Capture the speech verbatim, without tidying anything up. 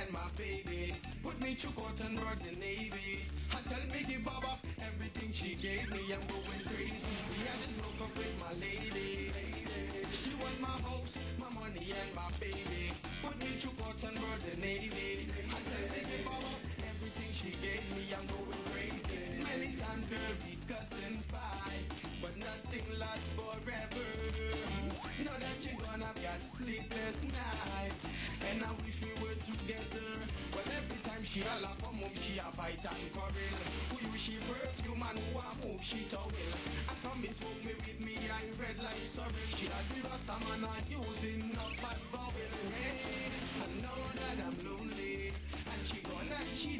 and my baby. Put me through court and brought the Navy. I tell me give Baba everything she gave me. I'm going crazy. We had to broke up with my lady. She want my house, my money and my baby. Put me through court and brought the Navy. I tell me give Baba everything she gave me. I'm going crazy. Many times girl we cuss and fight, but nothing lasts forever. Now that you're gone, I've got sleepless nights, and I wish we were together. But every time she a laugh or move, she a fight and quarrel. Who use she perfume and who a move she towel. I come and smoke me with me, I red like sorrel. She a the rasta man I using up bad vowel. Hey, I know that I'm lonely, and she gone and she